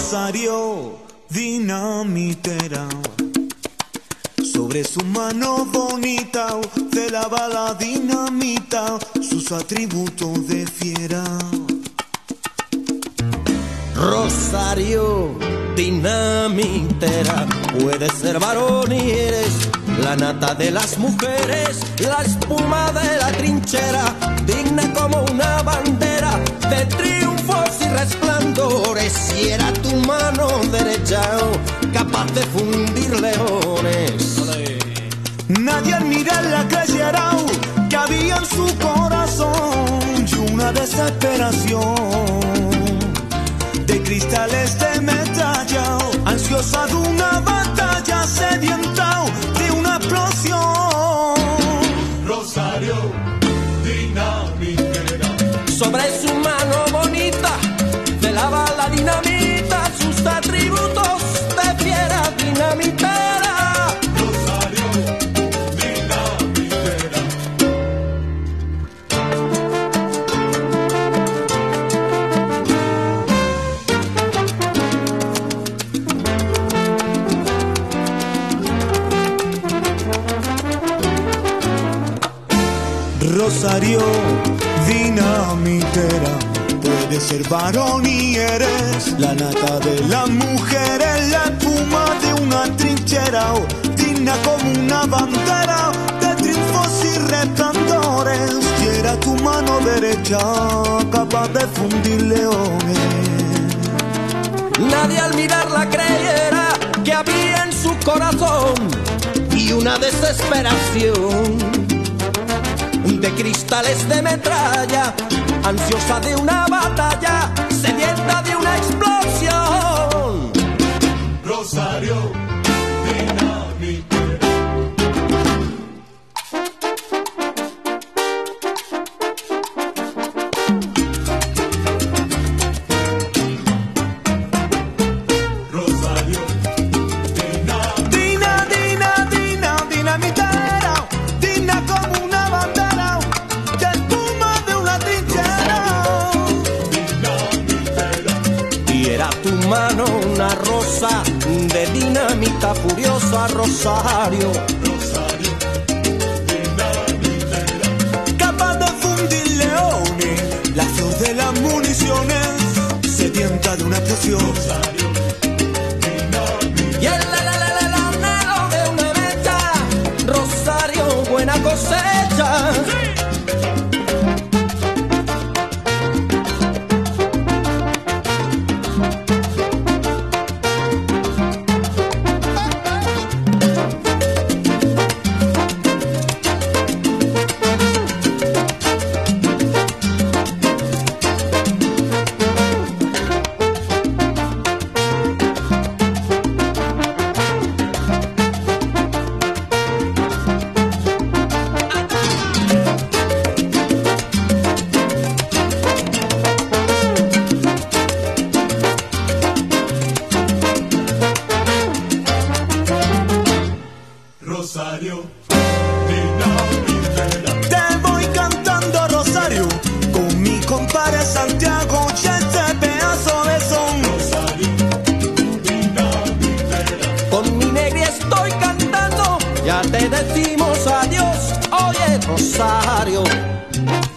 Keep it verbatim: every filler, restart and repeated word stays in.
Rosario dinamitera, sobre su mano bonita celaba la dinamita, sus atributos de fiera. Rosario dinamitera, puedes ser varón y eres la nata de las mujeres, la espuma de la trinchera, digna como una bandera de triunfos y resplandores. Si era tu mano derecha capaz de fundir leones. Nadie al mirarla creyera que había en su corazón y una desesperación de cristales de metralla, ansiosa de una batalla, sedienta de una explosión. Rosario dinamitera, sobre su mano bonita velaba la dinamita, sus atributos de fiera dinamitera. Rosario dinamitera. Rosario dinamitera, puedes ser varón y eres la nata de las mujeres, la espuma de una trinchera, digna como una bandera de triunfos y resplandores. Si era tu mano derecha capaz de fundir leones. Nadie al mirarla creyera que había en su corazón y una desesperación de cristales de metralla, ansiosa de una batalla, sedienta de una explosión. Rosario dinamitera. Rosario dinamitera. Dina, dina, dina, dinamitera, digna como una bandera de espuma de una trinchera. Y era tu mano una rosa de dinamita furiosa, Rosario. Rosario dinamitera. Capaz de fundir leones, la flor de las municiones, sedienta de una explosión. Rosario dinamitera. Y el la la la la la anhelo de una mecha, Rosario, buena cosecha. Rosario dinamitera. Te voy cantando, Rosario, con mi compadre Santiago y este pedazo de son. Rosario dinamitera. Con mi negra estoy cantando, ya te decimos adiós, oye Rosario.